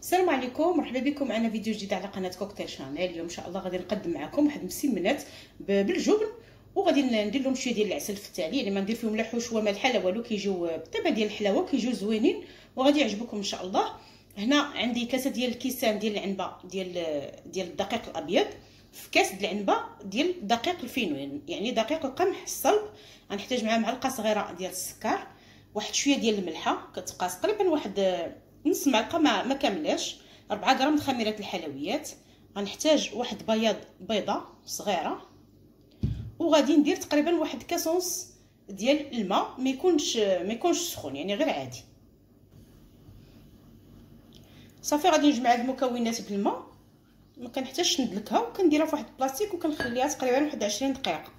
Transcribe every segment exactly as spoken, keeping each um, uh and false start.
السلام عليكم، مرحبا بكم معنا فيديو جديد على قناه كوكتيل شانيل. اليوم ان شاء الله غادي نقدم معكم واحد المسمنات بالجبن، وغادي ندير لهم شويه ديال العسل في التالي اللي ما ندير فيهم لا حشوه ما الحلا والو، كيجيو بالطيبه ديال الحلاوه، كيجيو زوينين وغادي يعجبكم ان شاء الله. هنا عندي كاسه ديال الكيسان ديال العنبه ديال ديال الدقيق الابيض، في كاس ديال العنبه ديال دقيق الفينو يعني دقيق القمح الصلب. غنحتاج معاه معلقه صغيره ديال السكر، واحد شويه ديال الملحه كتقاس تقريبا واحد نص معلقه ما, ما كاملاش، أربعة غرام خميره الحلويات. غنحتاج واحد بياض بيضه صغيره، وغادي ندير تقريبا واحد كاسونس ديال الماء، ما يكونش ما يكونش سخون يعني غير عادي. صافي غادي نجمع هاد المكونات بالماء، ما كنحتاجش ندلكها، وكنديرها في واحد البلاستيك وكنخليها تقريبا واحد عشرين دقيقه.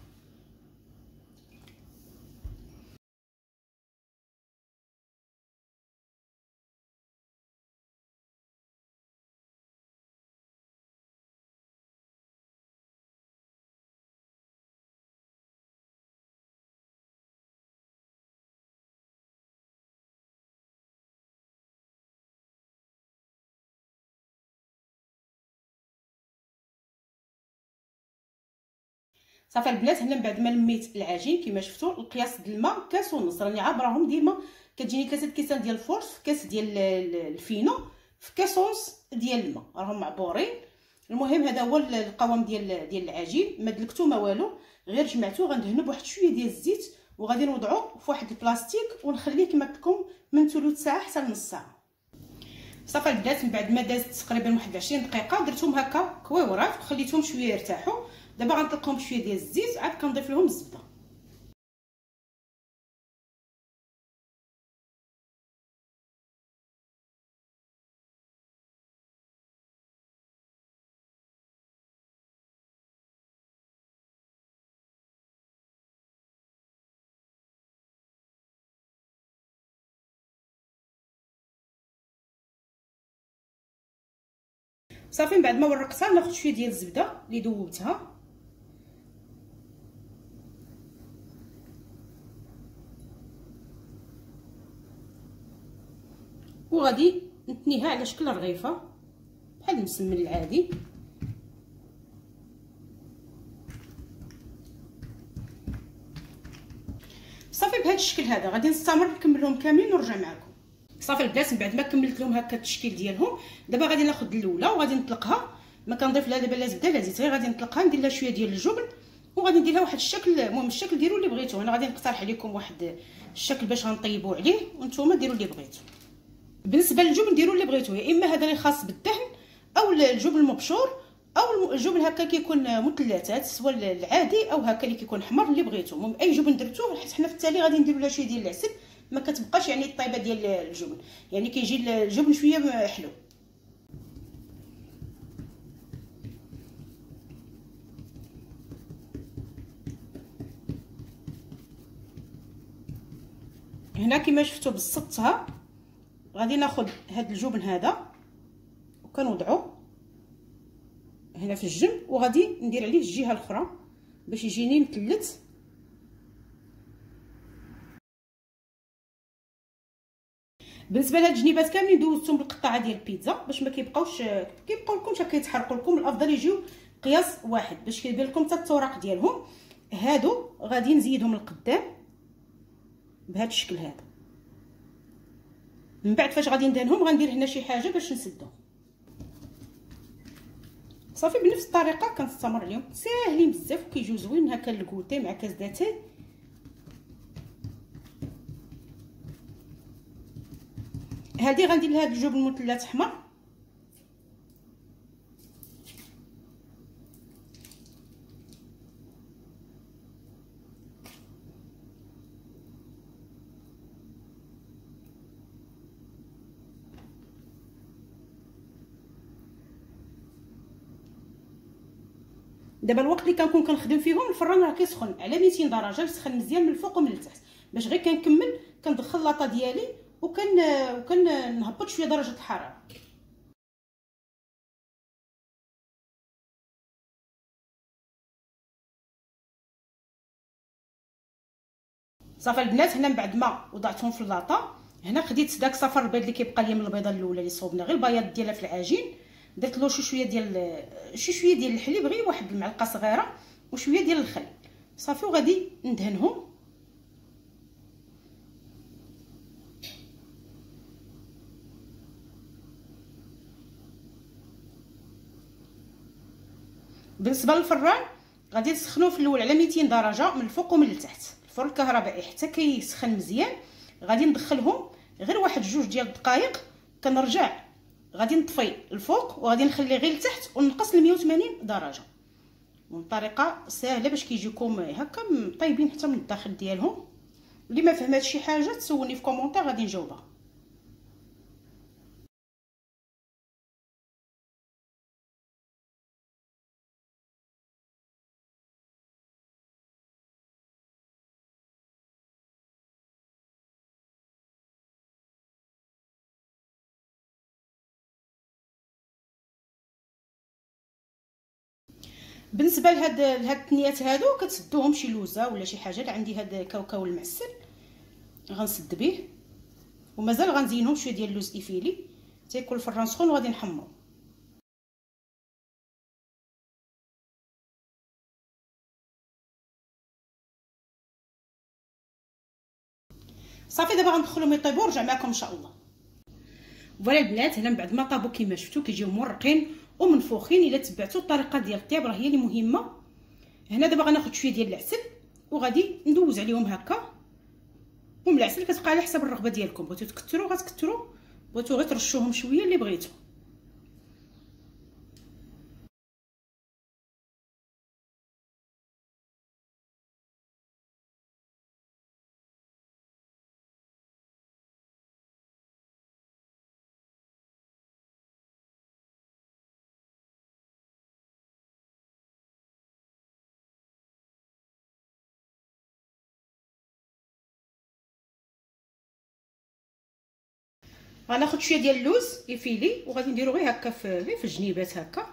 صافي البنات، هنا من بعد ما لميت العجين كما شفتوا القياس ديال الماء كاس ونص، راني عابراهم ديما. كتجيني كاسه كيسان ديال الفورس، في كاس ديال الفينو، في كاس ونص ديال الماء، راهم معبورين. المهم هذا هو القوام ديال ديال العجين، ما دلكتو ما والو، غير جمعتو. غندهنو بواحد شويه ديال الزيت وغادي نوضعو في واحد البلاستيك ونخليه كما قلت لكم من ثلث ساعه حتى لنص ساعه. صافي البنات، من بعد ما دازت تقريبا واحد عشرين دقيقه درتهم هكا كويورات وخليتهم شويه يرتاحوا. دابا غنطلقهم بشويه ديال الزيت، عاد كنضيف لهم الزبده. صافي من بعد ما ورقتها ناخذ شويه ديال الزبده اللي ذوبتها، وغادي نتنيها على شكل رغيفه بحال المسمن العادي. صافي بهذا الشكل هذا غادي نستمر نكملهم كاملين ونرجع معكم. صافي البنات، من بعد ما كملت لهم هكا التشكيل ديالهم، دابا غادي ناخذ الاولى وغادي نطلقها. ما كنضيف لها دابا لا زبده لا زيت، غير غادي نطلقها، ندير لها شويه ديال الجبن وغادي ندير لها واحد الشكل. المهم الشكل ديروا اللي بغيتوه، انا غادي نقترح عليكم واحد الشكل باش غنطيبوا عليه، وانتم ديروا اللي بغيتو. بالنسبه للجبن ديروا اللي بغيتوه، يا اما هذا اللي خاص بالدهن او الجبن المبشور او الجبن هكا كيكون مثلثات، سواء العادي او هكا اللي كيكون حمر اللي بغيتو. المهم اي جبن درتوه، حيت حنا في التالي غادي نديروا لها شويه ديال العسل، ما كتبقاش يعني الطيبه ديال الجبن، يعني كيجي الجبن شويه حلو. هنا كما شفتوا بسطتها، غادي ناخذ هذا الجبن هذا وكنوضعو هنا في الجنب، وغادي ندير عليه الجهه الاخرى باش يجيني مثلث. بالنسبه لهاد الجنيبات كاملين دوزتهم بالقطعه ديال البيتزا باش ما كيبقاوش كيبقاو لكمش كيتحرقوا لكم. الافضل يجيو قياس واحد باش كيبان لكم حتى التوراق ديالهم. هادو غادي نزيدهم للقدام بهذا الشكل هذا. من بعد فاش غادي ندهنهم غندير هنا شي حاجه باش نسدهم. صافي بنفس الطريقه كنستمر اليوم، ساهلين بزاف وكيجيو زوين هكا الكوتي مع كاس داتاي. هذه غندير لها الجبن المثلث احمر. دابا الوقت اللي كنكون كنخدم فيهم الفران راه كيسخن على ميتين درجه، يسخن مزيان من الفوق ومن التحت، باش غير كنكمل كندخل لاطا ديالي وكن وكنهبط شويه درجه الحراره. صافي البنات، هنا من بعد ما وضعتهم في اللاطا هنا خديت داك صفر البيض اللي كيبقى لي من البيضه الاولى اللي صوبنا غير البياض ديالها في العجين، درت له شي شويه ديال شي شويه ديال الحليب، غير واحد المعلقه صغيره وشويه ديال الخل صافي، وغادي ندهنهم. بالنسبه للفران غادي نسخنوه في الاول على ميتين درجه من الفوق ومن التحت، الفرن الكهربائي حتى كيسخن مزيان. غادي ندخلهم غير واحد جوج ديال الدقائق، كنرجع غادي نطفي الفوق وغادي نخلي غير لتحت ونقص ل مية وثمانين درجه، من طريقه سهله باش كيجيكم هكا طيبين حتى من الداخل ديالهم. اللي ما فهمات شي حاجه تسولني في كومونتير غادي نجاوبها. بالنسبه لهاد لهاد الثنيات هادو كتسدوهم شي لوزه ولا شي حاجه. عندي هاد الكاوكاو المعسل غنسد به، ومازال غنزينهم شويه ديال اللوز ايفيلي تيكون الفران سخون وغادي نحمر. صافي دابا غندخلهم يطيبوا ونرجع معكم ان شاء الله. فوالا البنات، هنا من بعد ما طابوا كما شفتوا كيجيو مرقين ومنفوخين. الا تبعتوا الطريقه ديال الطياب راه هي اللي مهمه. هنا دابا غناخذ شويه ديال العسل وغادي ندوز عليهم هكا. المهم العسل كتبقى على حسب الرغبه ديالكم، بغيتو تكثروا غتكثروا، بغيتو غير ترشوهم شويه اللي بغيتو. غناخذ شويه ديال اللوز يفيلي وغادي نديرو غير هكا في غير في الجنيبات هكا.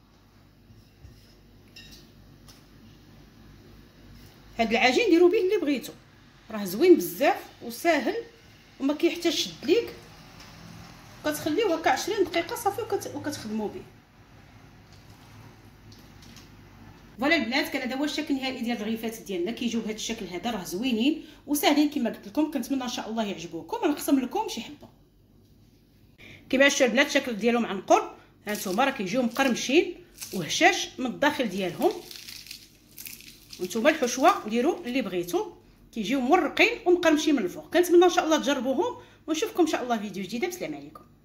هاد العجين ديروا به اللي بغيتو، راه زوين بزاف وساهل وما كيحتاجش شد ليك. كتخليوه هكا عشرين دقيقه صافي وكت... وكتخدموا به. فوالا البنات، كان هذا هو الشكل النهائي ديال الرغيفات ديالنا. كيجيو بهذا الشكل هذا، راه زوينين وساهلين كما قلت لكم. كنتمنى ان شاء الله يعجبوكم. غنقسم لكم شي حبه كما شفتوا البنات. الشكل ديالهم عنقر، ها نتوما راه كيجيو مقرمشين وهشاش من الداخل ديالهم. وانتوما الحشوه ديروا اللي بغيتو، كيجيو مرقين ومقرمشين من الفوق. كنتمنى ان شاء الله تجربوهم ونشوفكم ان شاء الله فيديو جديد. بسلام عليكم.